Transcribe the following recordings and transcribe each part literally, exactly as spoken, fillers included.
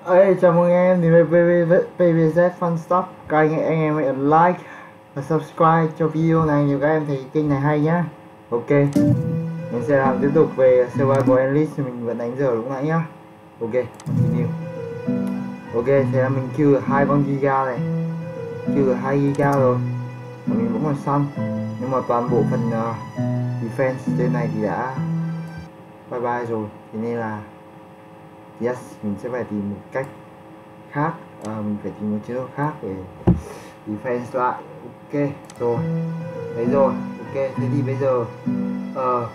Ê, chào mừng em đến với pê vê zét Fun Stuff. Các anh, anh em hãy ấn like và subscribe cho video này nếu các em thấy kênh này hay nhá. Ok, mình sẽ làm tiếp tục về Survival Enlist, mình vẫn đánh giờ lúc nãy nhá. Ok, continue. Ok, thế là mình kill được hai con Giga này, kill được hai Giga rồi, và mình vẫn còn săn, nhưng mà toàn bộ phần uh, defense trên này thì đã bye bye rồi, thế nên là yes, mình sẽ phải tìm một cách khác, à, mình phải tìm một chế độ khác để defense lại. Ok rồi, đấy rồi. Ok, thế thì bây giờ uh,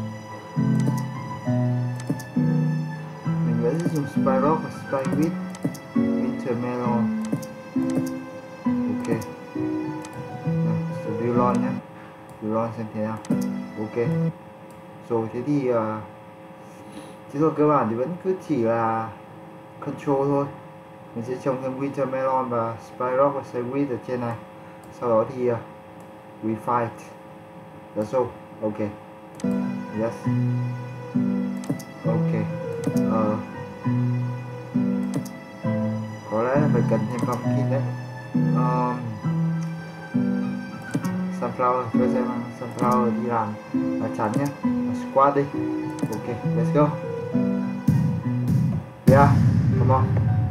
mình vẫn dùng Spy Rock và Spy Wheat, Winter Melon. Ok, review lon nhé, review lon xem thế nào. Ok rồi, thế thì uh, chế độ cơ bản thì vẫn cứ chỉ là control thôi. Mình sẽ trồng thêm Winter Melon và Spy Rock và Spy Wheat ở trên này. Sau đó thì uh, we fight. That's all. Ok. Yes. Ok. Uh, có lẽ là phải cần thêm pumpkin đấy. Um, sunflower, cho xem sunflower đi làm lá chắn nhé. Squad đi. Ok, let's go. Yeah, come on.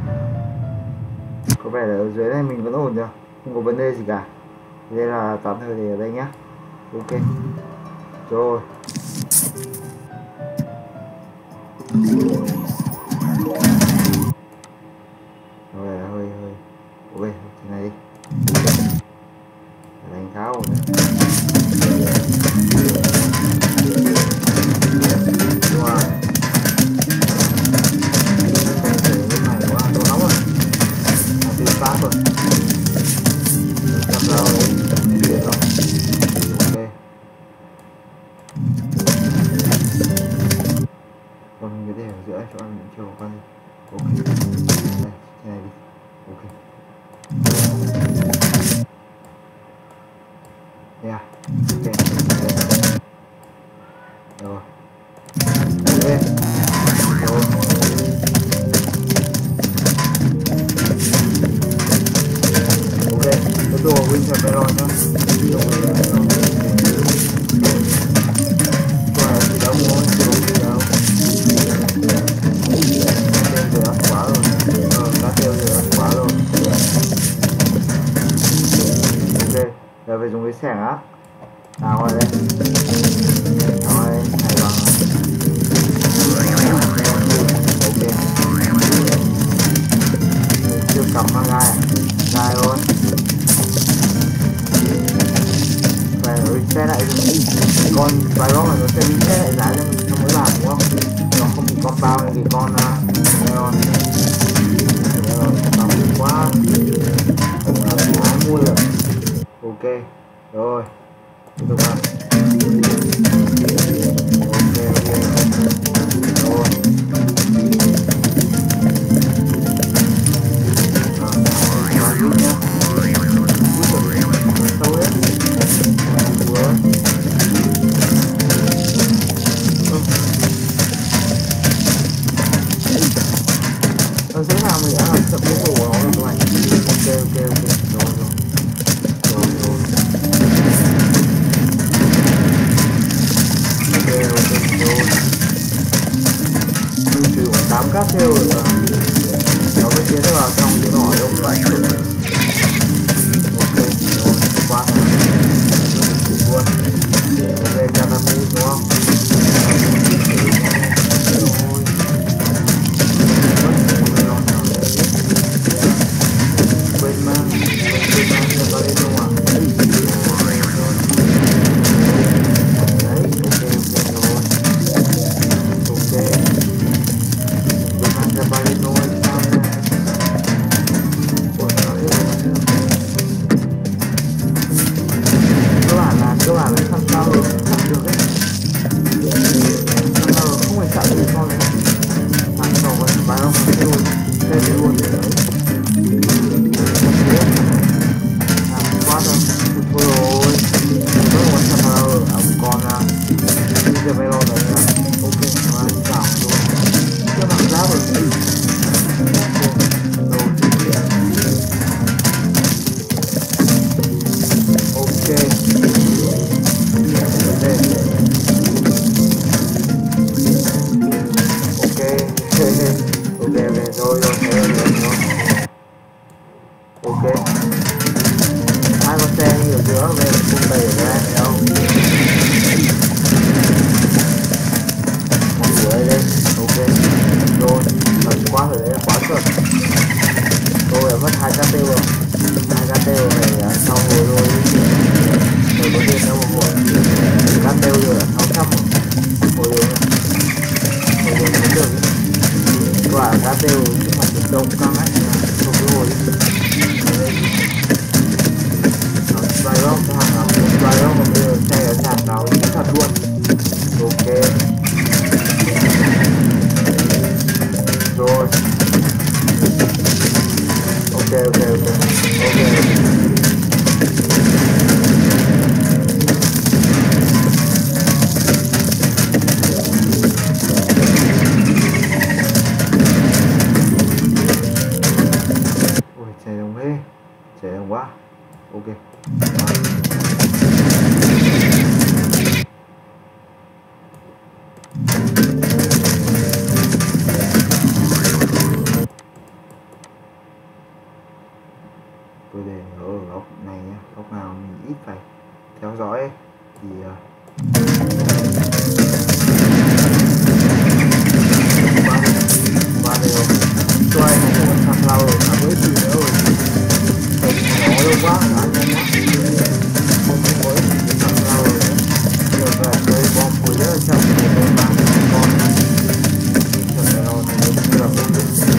Có vẻ là ở dưới này mình vẫn ổn được, không có vấn đề gì cả, nên là tạm thời để ở đây nhé. Ok rồi, có vẻ là hơi hơi ok, thế này đi, đánh khá ổn đấy. Cho ăn những chiều con đi. Ok, đây, thế này đi. Ok, yeah, ok, rồi, ok, rồi, ok, cái đồ Winter Melon nhá. Đồ Winter Melon. Qua thì đã mua đồ gì đâu. Quá rồi, ờ, cá tiêu rồi quá rồi. Ok, giờ phải dùng cái xẻng á. Nào rồi đây. Nào đây, này bằng. Ok. Chưa cắm mang gai à? Gai thôi. Phải reset lại con vài góc này nó sẽ reset lại giá cho mình nó mới làm đúng không? Nó không bị compound này thì con Melon Melon quá, không ai mua được. Ok rồi, tiếp tục nào. Ok ok rồi, à, giúp nhá, sâu đấy. Nó dễ nào mình đã làm chậm cái đồ của nó rồi các bạn. Ok ok ok rồi rồi rồi rồi ok ok rồi, mình trừ khoảng tám cáp theo rồi mà nó mới tiến vào trong cái nỏ đâu các bạn. Ok rồi, quá rồi luôn. Ok, Canami đúng không? Rồi rồi rồi thế rồi, rồi. Ok, hai con xe đi ở giữa về cung đầy ở đây thấy không? Mọi người đây lên, ok rồi, lần quá rồi đấy, quá chuẩn. Tôi đã mất hai k tiêu rồi, hai k tiêu này sau hồi rồi rồi có tiền đâu một hồi k tiêu rồi sáu trăm hồi rồi nha, hồi rồi mới được quả k tiêu nhưng mà được đông căng ấy, không cứ hồi đi vài rong cho hàng nào vài rong còn bây giờ xe ở sàn nào cũng thật luôn. Ok rồi, ok ok ok ok ôi chạy đồng thế, chạy đồng quá. Ok tôi để ở góc này nhé, góc nào mình ít phải theo dõi ấy. Thì uh, qua đây qua đây rồi cho anh một con sạc lau rồi à với gì nữa rồi thấy nó lâu quá đã nhanh quá không không mới sạc lau rồi nữa bây giờ về chơi bom hồi rất là chậm để tôi mang con chậm này rồi thì như là bốn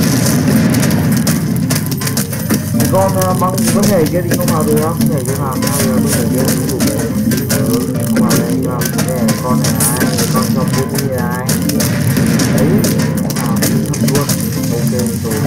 con băng có nhảy kia thì không vào được không? Nhảy kia vào sao giờ tôi nhảy kia không đủ đấy. Ừ, không vào đây nhưng mà này con này ai, con cho cô đi ai. Đấy, không vào thấp luôn. Ok rồi.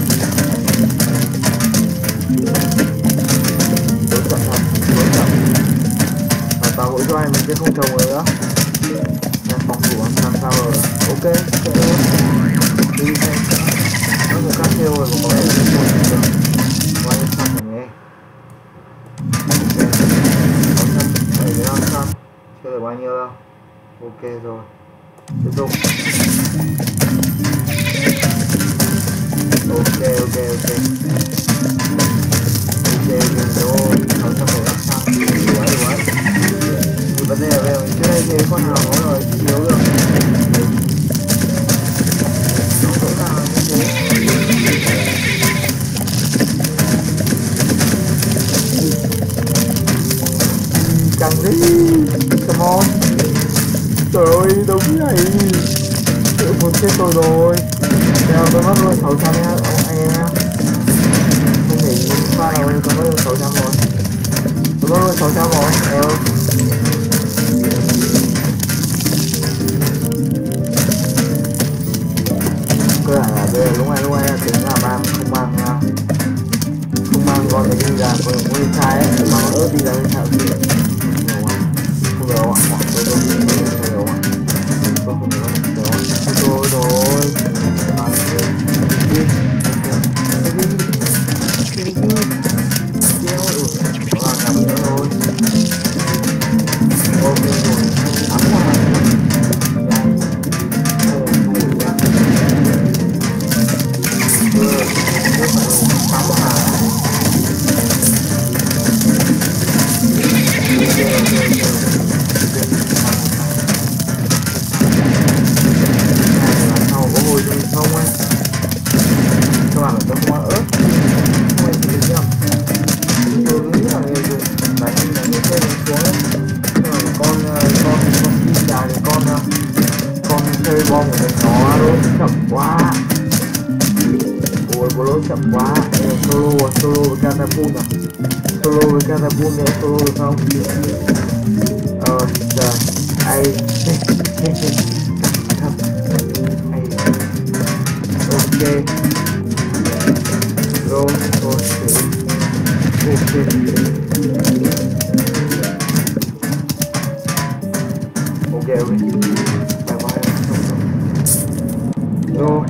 Đối chậm thật, đối chậm. Và tao mỗi cho anh mình sẽ không trồng rồi nữa. Nên phòng thủ ăn làm sao rồi. Ok, ok. Đi xem. Nó một cắt theo rồi mà có vẻ là không được. Qua những sẵn này nghe. Ok, sáu trăm bảy mươi lăm trăm. Chưa được bao nhiêu đâu. Ok rồi. Tiếp tục. Ok ok ok. Ok ok rồi. sáu trăm bảy mươi lăm trăm. Đủ ấy đủ ấy. Thì vấn đề là bây giờ mình chưa đây thì con nào có rồi thiếu được. Nó chỗ nào như thế. Căng đi, come on. Trời ơi, đúng vậy. Chịu một chết tôi rồi. Đeo tôi mất luôn sáu trăm nha, anh em nha. Không thể pha nào tôi mất luôn sáu trăm rồi. Tôi mất luôn sáu trăm rồi, đeo. Cơ bản là bây giờ lúc này lúc này là tính là mang không mang không mang con này đi ra con nguyên sai ấy, mang con ớt đi ra bên thảo gì không được không ạ, tôi tôi tôi tôi không được không ạ, tôi không được không ạ, tôi rồi mang đi đi đi đi đi kéo ui nó làm làm nữa thôi. Ok rồi ấm vào bom của mình nó luôn chậm quá. Ôi có lỗi chậm quá. Đây là solo solo với catapult à, solo với catapult để solo được không? Ờ trời ai ok rồi rồi ok ok ok rồi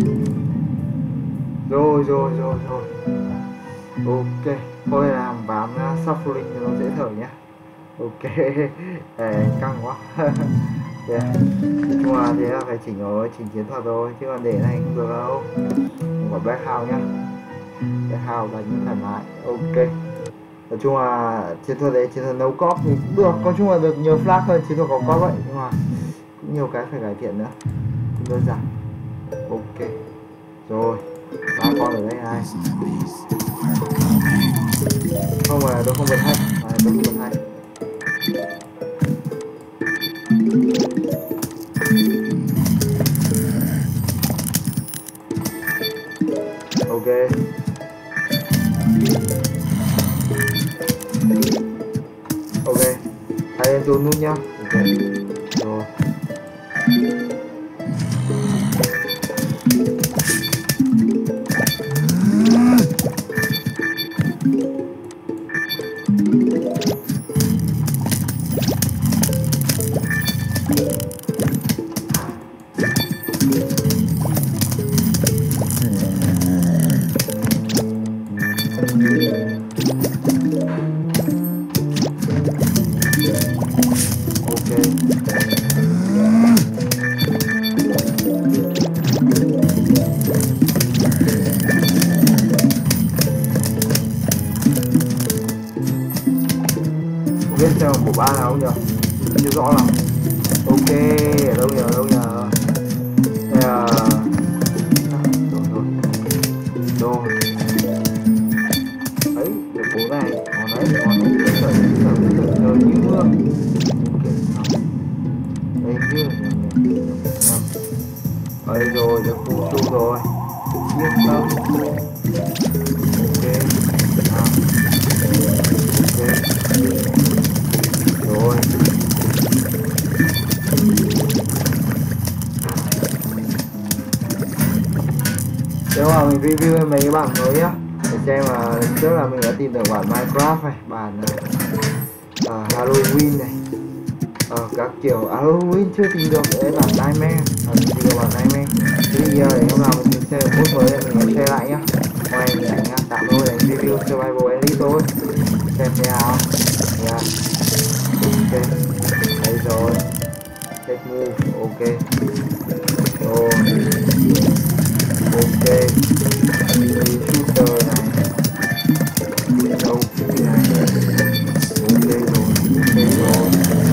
rồi rồi rồi rồi ok thôi làm bám suffering cho nó dễ thở nhé. Ok à, căng quá Yeah. Nhưng mà thế là phải chỉnh rồi, chỉnh chiến thuật rồi, chứ còn để này không được đâu. Không có backhouse nhá. Backhouse là những thoải mái. Ok. Nói chung là chiến thuật đấy, chiến thuật nấu cóp thì cũng được, nói chung là được nhiều flag hơn chiến thuật có cóp vậy, nhưng mà cũng nhiều cái phải cải thiện nữa, không đơn giản. Ok rồi, ba con ở đây này, không mà tôi không bật hay, à, tôi không bật hay. Ok ok, hãy lên chôn nút nhá. Ok rồi. Biết xem của ba nào không nhỉ? Chưa rõ lắm. Ok, ở đâu nhỉ? Ở đâu nhỉ? Đây là... Rồi rồi. Rồi. Đấy, được bố này. Còn đấy, còn đấy. Đấy, trời, trời, trời, trời như mưa. Ok, đây chưa? Đây rồi, được phụ chung rồi. Yên tâm. Ok. À. Ok. Rồi. Nếu mà mình review mấy cái bản mới nhá, để xem mà lần trước là mình đã tìm được bản Minecraft này, bản uh, Halloween này, uh, các kiểu Halloween chưa tìm được cái bản Nightmare, uh, tìm được bản Nightmare. Thế thì uh, để hôm nào mình xem một mới mình share lại nhá. Hôm nay mình đánh uh, tạm thôi, đánh review Survival Elite thôi, xem thế nào. Yeah. Ok, đây rồi, set move, ok, rồi, ok, shooter này, đâu cái này, ok rồi, ok rồi.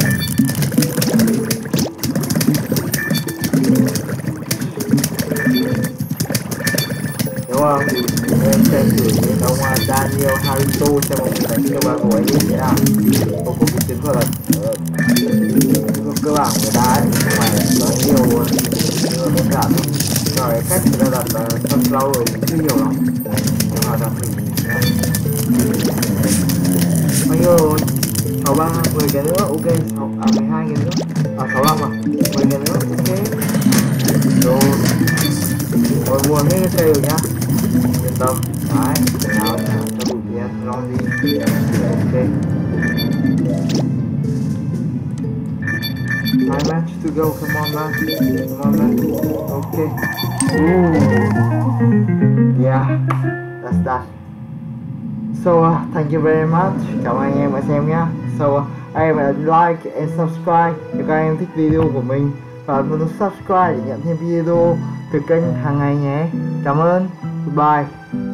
Đúng không? Thì em xem thử những ông Daniel Harito xem ông đánh cho ba của anh như thế nào. Không có cái chiến thuật là cơ bản của người ta ấy, không phải nói nhiều nhưng mà đơn giản thôi. Rồi cái cách người ta đặt là sunflower cũng chưa nhiều lắm, nhưng mà đặt thì bao nhiêu rồi? Sáu ba, mười cái nữa, ok, sáu, à mười hai cái nữa, à sáu lăm à, mười cái nữa, ok. Rồi, rồi mua hết cái cây rồi nhá, yên tâm. Đấy, nào cho đủ tiền, lo gì, ok. Five match to go, come on man, come on man, okay. Ooh. Yeah, that's that. So uh, thank you very much, cảm ơn anh em đã xem nhá. So uh, anh em hãy like and subscribe nếu các em thích video của mình, và nút subscribe để nhận thêm video từ kênh hàng ngày nhé. Cảm ơn, goodbye.